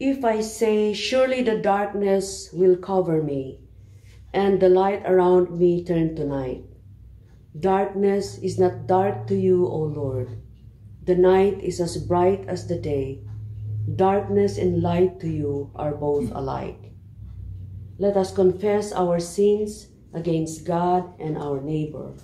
If I say, surely the darkness will cover me, and the light around me turn to night. Darkness is not dark to you, O Lord. The night is as bright as the day. Darkness and light to you are both alike. Let us confess our sins against God and our neighbor.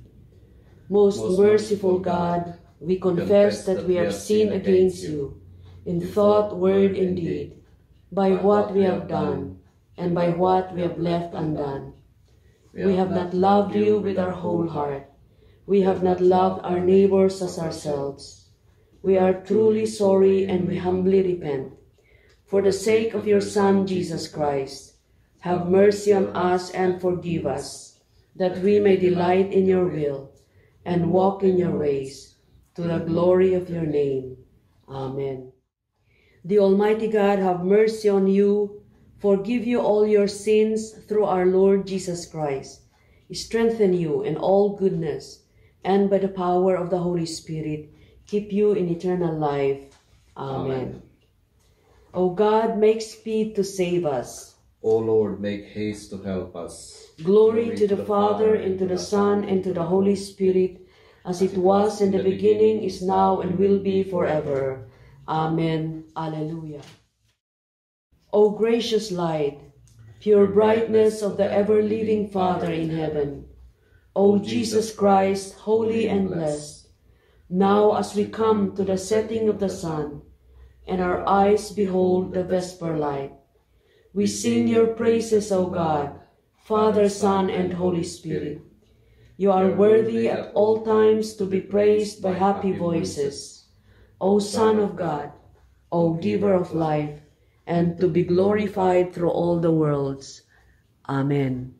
Most merciful God, we confess that we have sinned against you in thought, word, and deed, by what we have done and by what we have left undone. We have not loved you with our whole heart. We have not loved our neighbors as ourselves. We are truly sorry and we humbly repent. For the sake of your Son, Jesus Christ, have mercy on us and forgive us, that we may delight in your will and walk in your ways, to the glory of your name. Amen. The Almighty God have mercy on you, forgive you all your sins through our Lord Jesus Christ, strengthen you in all goodness, and by the power of the Holy Spirit, keep you in eternal life. Amen. O God, make speed to save us. O Lord, make haste to help us. Glory to the Father, and to the Son, and to the Holy Spirit, as it was in the beginning, is now, and will be forever. Amen. Alleluia. O gracious light, pure brightness of the ever-living Father in heaven, O Jesus Christ, holy and blessed, now as we come to the setting of the sun, and our eyes behold the vesper light, we sing your praises, O God, Father, Son, and Holy Spirit. You are worthy at all times to be praised by happy voices, O Son of God, O Giver of life, and to be glorified through all the worlds. Amen.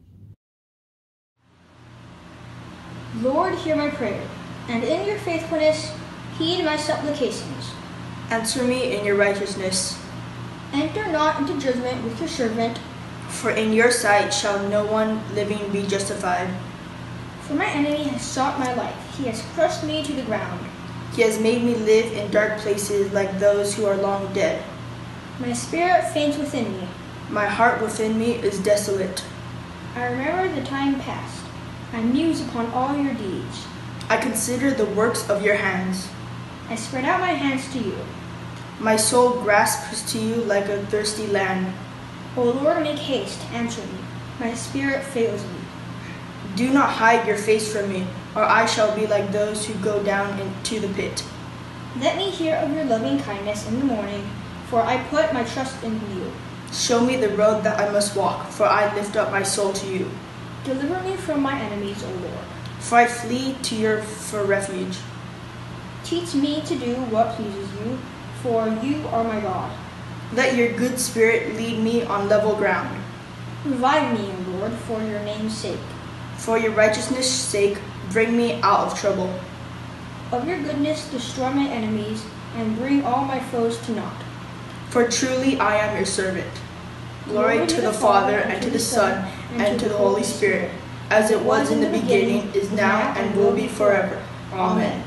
Lord, hear my prayer, and in your faithfulness heed my supplications. Answer me in your righteousness. Enter not into judgment with your servant, for in your sight shall no one living be justified. For my enemy has sought my life, he has crushed me to the ground. He has made me live in dark places like those who are long dead. My spirit faints within me. My heart within me is desolate. I remember the time past. I muse upon all your deeds. I consider the works of your hands. I spread out my hands to you. My soul grasps to you like a thirsty land. O Lord, make haste, answer me. My spirit fails me. Do not hide your face from me, or I shall be like those who go down into the pit. Let me hear of your loving kindness in the morning, for I put my trust in you. Show me the road that I must walk, for I lift up my soul to you. Deliver me from my enemies, O Lord. For I flee to you for refuge. Teach me to do what pleases you, for you are my God. Let your good spirit lead me on level ground. Revive me, O Lord, for your name's sake. For your righteousness' sake, bring me out of trouble. Of your goodness, destroy my enemies, and bring all my foes to naught. For truly I am your servant. Glory to the Father, and to the Son, and to the Holy Spirit, as it was in the beginning, is now, and will be forever. Amen.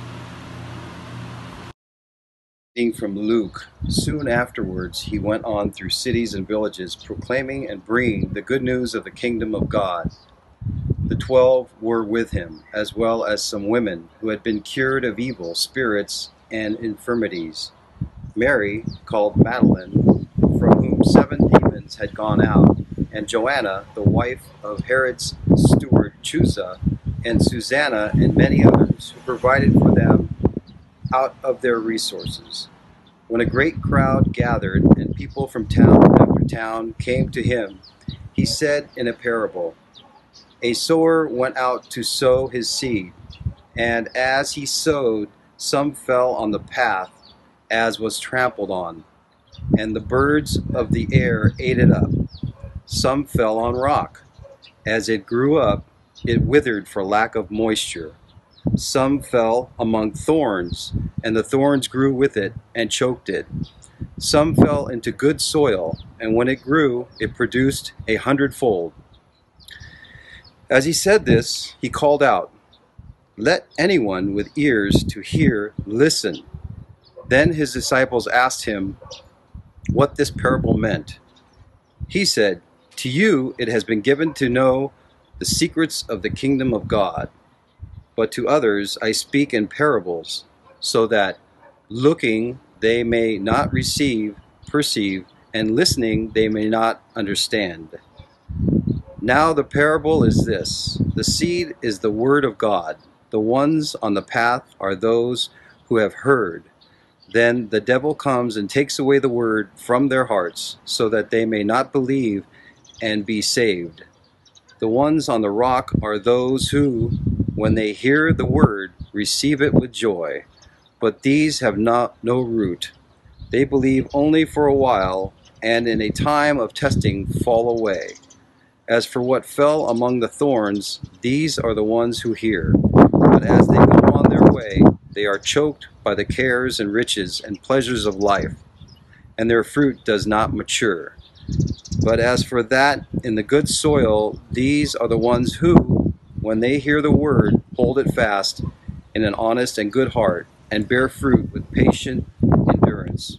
From Luke, soon afterwards he went on through cities and villages, proclaiming and bringing the good news of the kingdom of God. The 12 were with him, as well as some women who had been cured of evil spirits and infirmities. Mary, called Magdalene, from whom 7 demons had gone out, and Joanna, the wife of Herod's steward Chusa, and Susanna, and many others who provided for them out of their resources. When a great crowd gathered, and people from town after town came to him, he said in a parable, "A sower went out to sow his seed, and as he sowed, some fell on the path, as was trampled on, and the birds of the air ate it up. Some fell on rock. As it grew up, it withered for lack of moisture. Some fell among thorns, and the thorns grew with it and choked it. Some fell into good soil, and when it grew, it produced 100-fold." As he said this, he called out, "Let anyone with ears to hear listen." Then his disciples asked him, what this parable meant. He said, "To you it has been given to know the secrets of the kingdom of God, but to others I speak in parables, so that looking they may not perceive, and listening they may not understand. Now the parable is this: the seed is the word of God. The ones on the path are those who have heard. Then the devil comes and takes away the word from their hearts, so that they may not believe and be saved. The ones on the rock are those who, when they hear the word, receive it with joy. But these have no root. They believe only for a while, and in a time of testing fall away. As for what fell among the thorns, these are the ones who hear. But as they go on their way, they are choked by the cares and riches and pleasures of life, and their fruit does not mature. But as for that in the good soil, these are the ones who, when they hear the word, hold it fast in an honest and good heart, and bear fruit with patient endurance."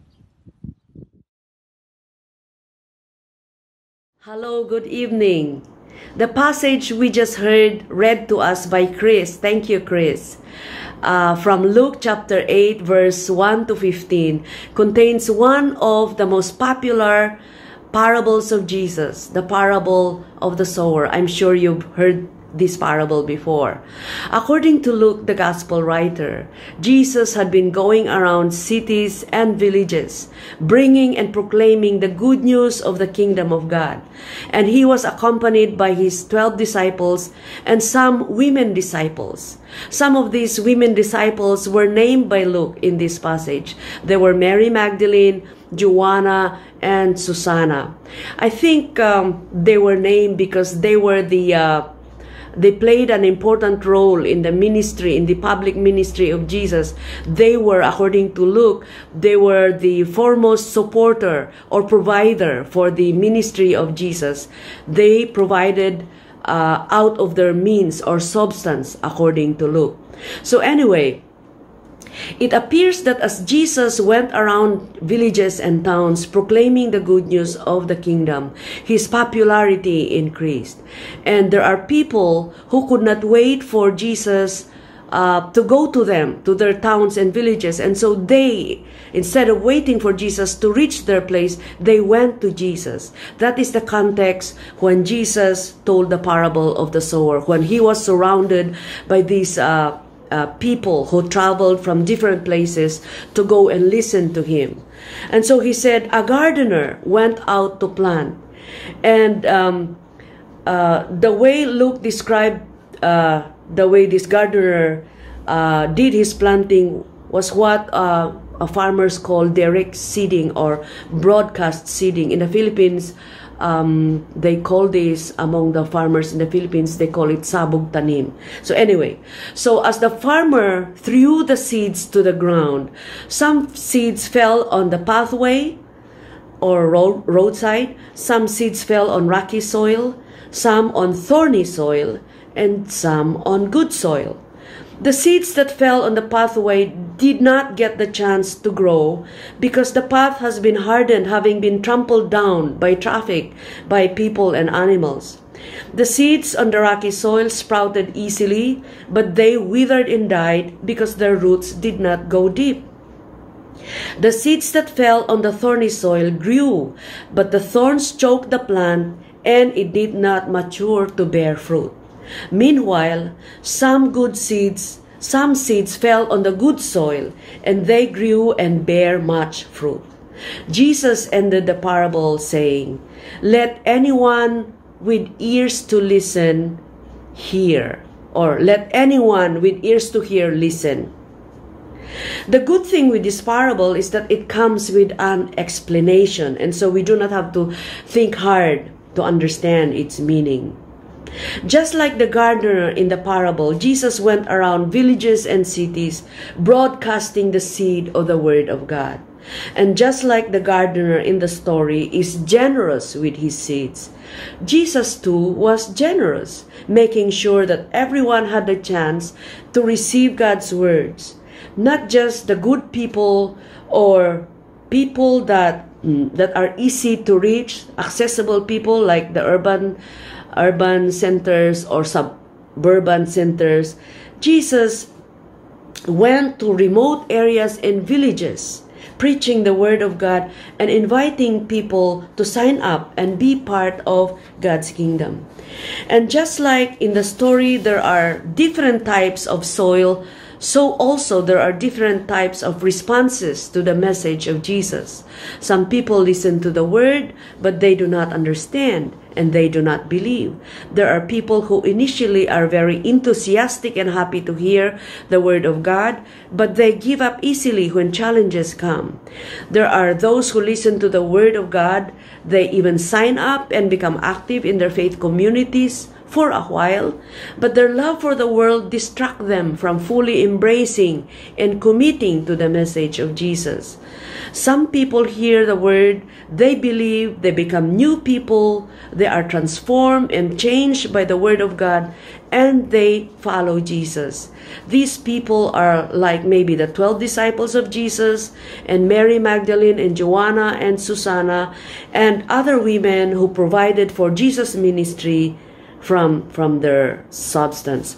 Hello, good evening. The passage we just heard read to us by Chris. Thank you, Chris. From Luke chapter 8, verse 1 to 15, contains one of the most popular parables of Jesus, the parable of the sower. I'm sure you've heard this parable before. According to Luke, the gospel writer, Jesus had been going around cities and villages, bringing and proclaiming the good news of the kingdom of God. And he was accompanied by his 12 disciples and some women disciples. Some of these women disciples were named by Luke in this passage. They were Mary Magdalene, Joanna, and Susanna. I think they were named because they were they played an important role in the ministry, in the public ministry of Jesus. They were, according to Luke, they were the foremost supporter or provider for the ministry of Jesus. They provided out of their means or substance, according to Luke. So anyway, it appears that as Jesus went around villages and towns proclaiming the good news of the kingdom, his popularity increased. And there are people who could not wait for Jesus to go to them, to their towns and villages. And so they, instead of waiting for Jesus to reach their place, they went to Jesus. That is the context when Jesus told the parable of the sower, when he was surrounded by these people who traveled from different places to go and listen to him. And so he said, a gardener went out to plant. And the way Luke described the way this gardener did his planting was what farmers call direct seeding or broadcast seeding. In the Philippines, they call this, among the farmers in the Philippines, they call it sabog tanim. So anyway, so as the farmer threw the seeds to the ground, some seeds fell on the pathway or roadside, some seeds fell on rocky soil, some on thorny soil, and some on good soil. The seeds that fell on the pathway did not get the chance to grow because the path has been hardened, having been trampled down by traffic, by people and animals. The seeds on the rocky soil sprouted easily, but they withered and died because their roots did not go deep. The seeds that fell on the thorny soil grew, but the thorns choked the plant and it did not mature to bear fruit. Meanwhile, some seeds fell on the good soil, and they grew and bare much fruit. Jesus ended the parable saying, "Let anyone with ears to listen hear," or "Let anyone with ears to hear listen." The good thing with this parable is that it comes with an explanation, and so we do not have to think hard to understand its meaning. Just like the gardener in the parable, Jesus went around villages and cities broadcasting the seed of the Word of God. And just like the gardener in the story is generous with his seeds, Jesus too was generous, making sure that everyone had the chance to receive God's words. Not just the good people or people that that are easy to reach, accessible people like the urban centers or suburban centers. Jesus went to remote areas and villages, preaching the word of God and inviting people to sign up and be part of God's kingdom. And just like in the story, there are different types of soil, so also there are different types of responses to the message of Jesus. Some people listen to the word, but they do not understand and they do not believe. There are people who initially are very enthusiastic and happy to hear the word of God, but they give up easily when challenges come. There are those who listen to the word of God. They even sign up and become active in their faith communities for a while, but their love for the world distracts them from fully embracing and committing to the message of Jesus. Some people hear the word, they believe, they become new people, they are transformed and changed by the word of God, and they follow Jesus. These people are like maybe the 12 disciples of Jesus, and Mary Magdalene and Joanna and Susanna and other women who provided for Jesus' ministry from their substance.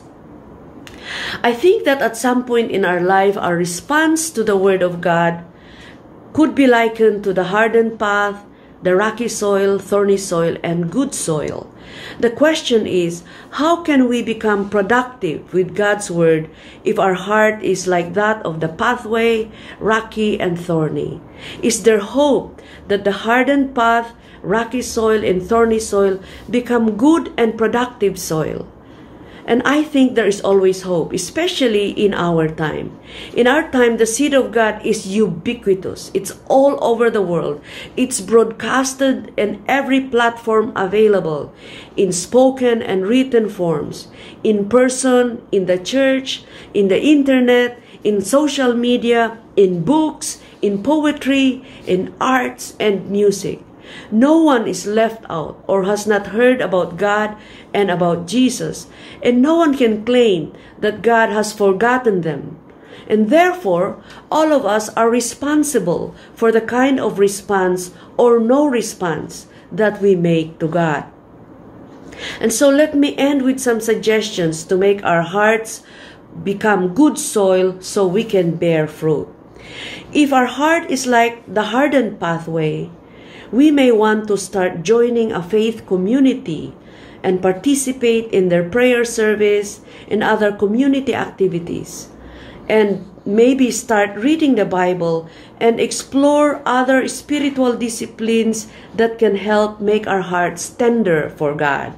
I think that at some point in our life, our response to the word of God could be likened to the hardened path, the rocky soil, thorny soil, and good soil. The question is, how can we become productive with God's word if our heart is like that of the pathway, rocky and thorny? Is there hope that the hardened path, rocky soil, and thorny soil become good and productive soil? And I think there is always hope, especially in our time. In our time, the seed of God is ubiquitous. It's all over the world. It's broadcasted in every platform available, in spoken and written forms, in person, in the church, in the internet, in social media, in books, in poetry, in arts and music. No one is left out or has not heard about God and about Jesus, and no one can claim that God has forgotten them. And therefore, all of us are responsible for the kind of response or no response that we make to God. And so let me end with some suggestions to make our hearts become good soil so we can bear fruit. If our heart is like the hardened pathway, we may want to start joining a faith community and participate in their prayer service and other community activities, and maybe start reading the Bible and explore other spiritual disciplines that can help make our hearts tender for God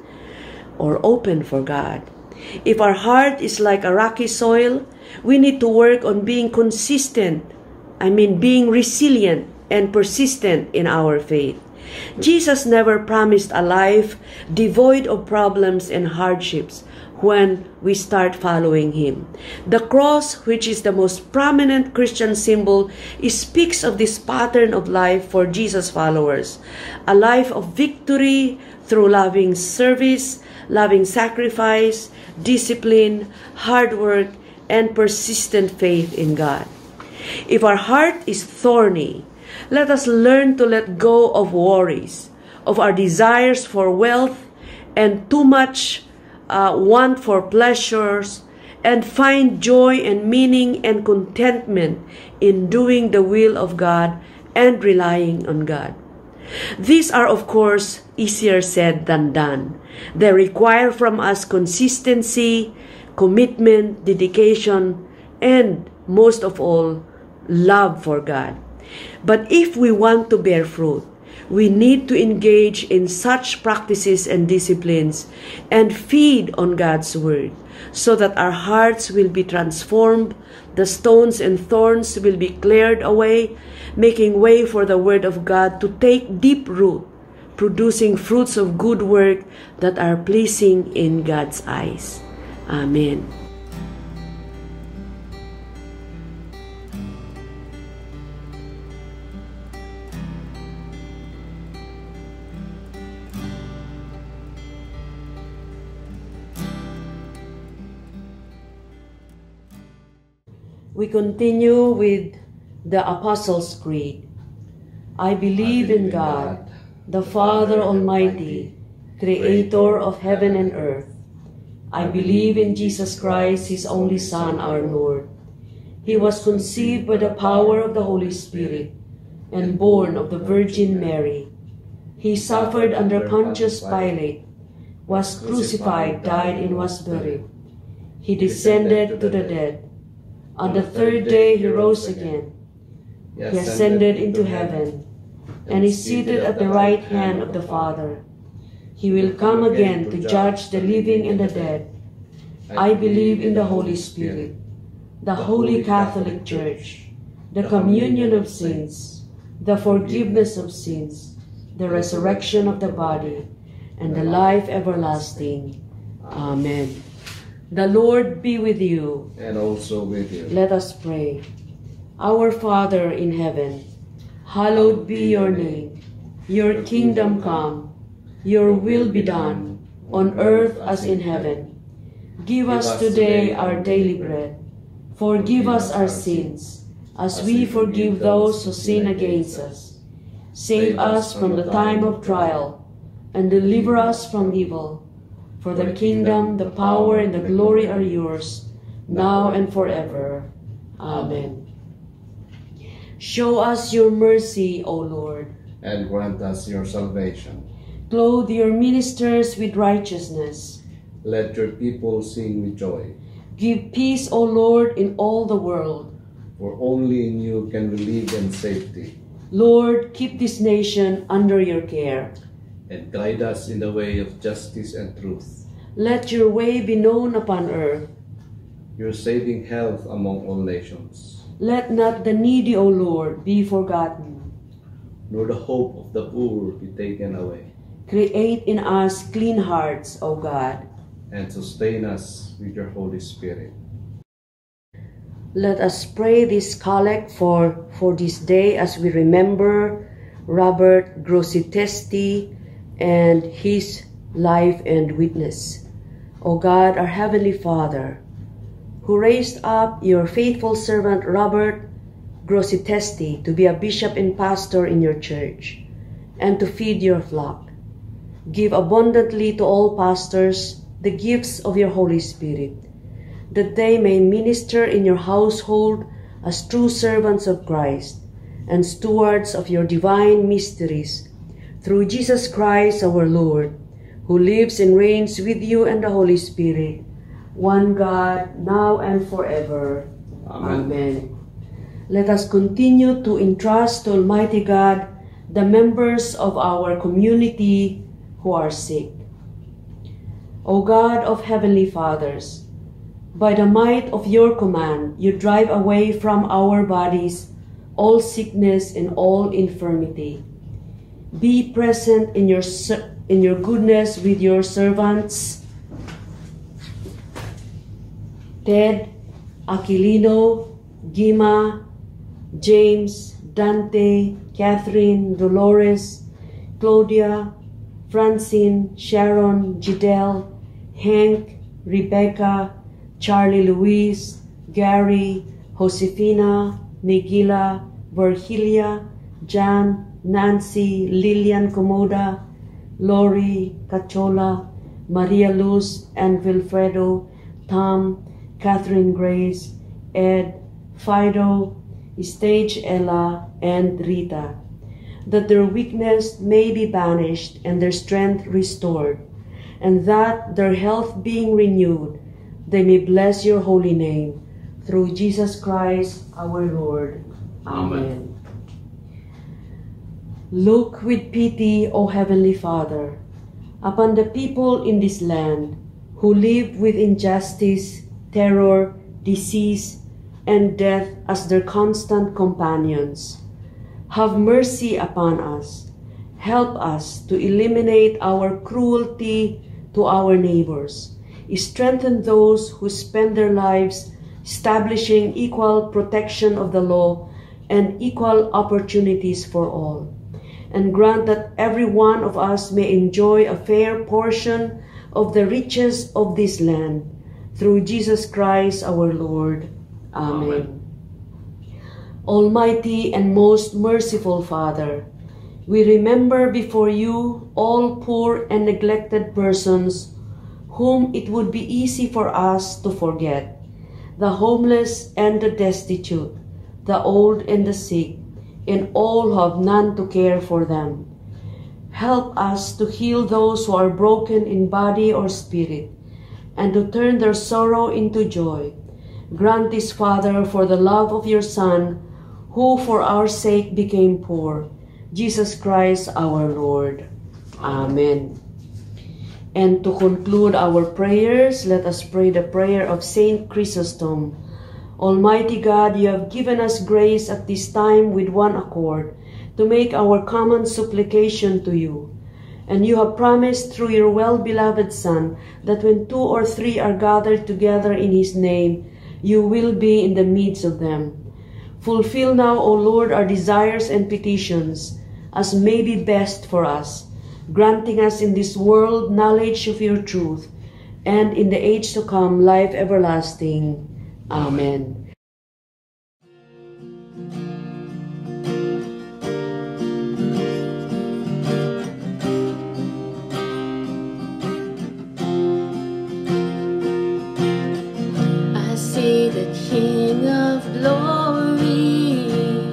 or open for God. If our heart is like a rocky soil, we need to work on being consistent, being resilient and persistent in our faith. Jesus never promised a life devoid of problems and hardships when we start following Him. The cross, which is the most prominent Christian symbol, speaks of this pattern of life for Jesus' followers. A life of victory through loving service, loving sacrifice, discipline, hard work, and persistent faith in God. If our heart is thorny, let us learn to let go of worries, of our desires for wealth and too much want for pleasures, and find joy and meaning and contentment in doing the will of God and relying on God. These are, of course, easier said than done. They require from us consistency, commitment, dedication, and most of all, love for God. But if we want to bear fruit, we need to engage in such practices and disciplines and feed on God's word so that our hearts will be transformed, the stones and thorns will be cleared away, making way for the word of God to take deep root, producing fruits of good work that are pleasing in God's eyes. Amen. We continue with the Apostles' Creed. I believe in God, the Father Almighty, Creator of heaven and earth. I believe in Jesus Christ, His only Son, our Lord. He was conceived by the power of the Holy Spirit and born of the Virgin Mary. He suffered under Pontius Pilate, was crucified, died, and was buried. He descended to the dead. On the third day He rose again. He ascended into heaven and is seated at the right hand of the Father. He will come again to judge the living and the dead. I believe in the Holy Spirit, the Holy Catholic Church, the communion of saints, the forgiveness of sins, the resurrection of the body, and the life everlasting. Amen. The Lord be with you. And also with you. Let us pray. Our Father in heaven, hallowed be your name. Your kingdom come. Your will be done, on earth as in heaven. Give us today our daily bread. Forgive us our sins, as we forgive those who sin against us. Save us from the time of trial, and deliver us from evil. For the kingdom, the power, and the glory are yours, now and forever. Amen. Show us your mercy, O Lord, and grant us your salvation. Clothe your ministers with righteousness. Let your people sing with joy. Give peace, O Lord, in all the world. For only in you can we live in safety. Lord, keep this nation under your care. And guide us in the way of justice and truth. Let your way be known upon earth. Your saving health among all nations. Let not the needy, O Lord, be forgotten. Nor the hope of the poor be taken away. Create in us clean hearts, O God. And sustain us with your Holy Spirit. Let us pray this collect for this day as we remember Robert Grossetesti and his life and witness. O God, our Heavenly Father, who raised up your faithful servant Robert Grossetesti to be a bishop and pastor in your church and to feed your flock, give abundantly to all pastors the gifts of your Holy Spirit, that they may minister in your household as true servants of Christ and stewards of your divine mysteries, through Jesus Christ our Lord, who lives and reigns with you and the Holy Spirit, one God, now and forever. Amen. Amen. Let us continue to entrust to Almighty God the members of our community who are sick. O God of Heavenly Fathers, by the might of your command, you drive away from our bodies all sickness and all infirmity. Be present in your goodness with your servants, Ted, Aquilino, Gima, James, Dante, Catherine, Dolores, Claudia, Francine, Sharon, Gidel, Hank, Rebecca, Charlie Louise, Gary, Josefina, Megila, Virgilia, Jan, Nancy, Lilian Comoda, Lori, Cachola, Maria Luz, and Wilfredo, Tom, Catherine Grace, Ed, Fido, Stage Ella, and Rita, that their weakness may be banished and their strength restored, and that their health being renewed, they may bless your holy name, through Jesus Christ our Lord. Amen. Look with pity, O Heavenly Father, upon the people in this land who live with injustice, terror, disease, and death as their constant companions. Have mercy upon us. Help us to eliminate our cruelty to our neighbors. Strengthen those who spend their lives establishing equal protection of the law and equal opportunities for all. And grant that every one of us may enjoy a fair portion of the riches of this land, through Jesus Christ our Lord. Amen. Almighty and most merciful Father, we remember before you all poor and neglected persons whom it would be easy for us to forget, the homeless and the destitute, the old and the sick, and all who have none to care for them. Help us to heal those who are broken in body or spirit, and to turn their sorrow into joy. Grant this, Father, for the love of your Son, who for our sake became poor, Jesus Christ our Lord. Amen. And to conclude our prayers, let us pray the prayer of Saint Chrysostom. Almighty God, you have given us grace at this time with one accord to make our common supplication to you. And you have promised through your well-beloved Son that when 2 or 3 are gathered together in his name, you will be in the midst of them. Fulfill now, O Lord, our desires and petitions, as may be best for us, granting us in this world knowledge of your truth, and in the age to come life everlasting. Amen. I see the King of Glory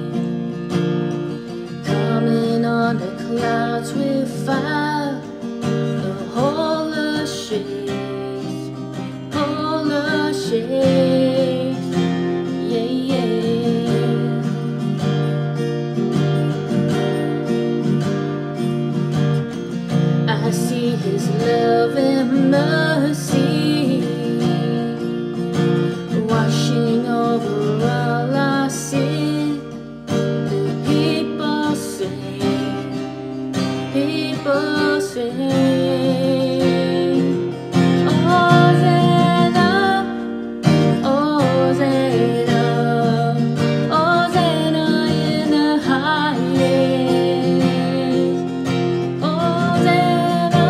coming on the clouds with fire. The whole earth shakes, whole earth shakes, yeah, yeah. I see his love and mercy washing over all our sin. The people sing, people sing. Hosanna, Hosanna, Hosanna in the highest. Hosanna,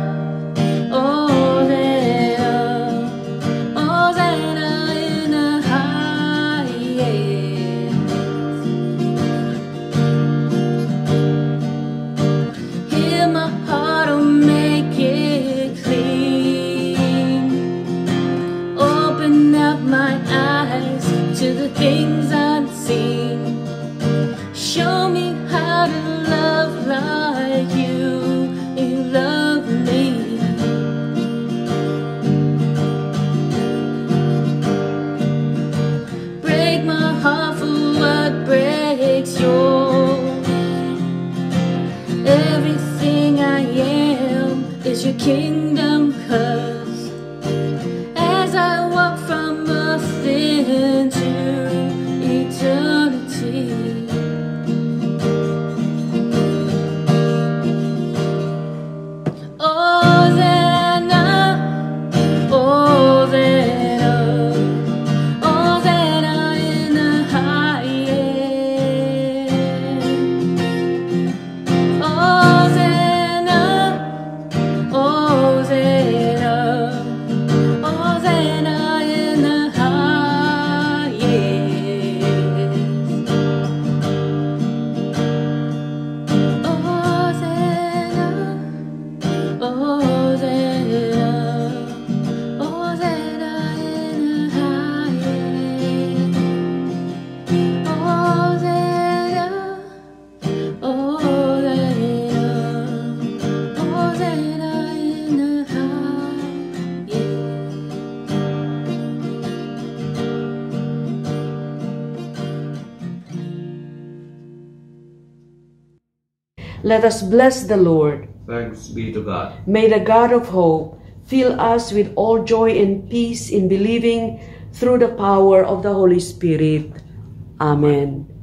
Hosanna, Hosanna in the highest. Hear my heart, oh, make it clean. Open up my eyes to the things unseen. Show me how to love like you love me. Break my heart for what breaks yours. Everything I am is your kingdom, 'cause as I walk from earth into eternity, Hosanna, Hosanna, Hosanna in the highest. Hosanna, Hosanna, Hosanna in the highest. Hosanna, Hosanna, Hosanna in the highest. Hosanna, Hosanna, Hosanna in the highest. Let us bless the Lord. Thanks be to God. May the God of hope fill us with all joy and peace in believing through the power of the Holy Spirit. Amen.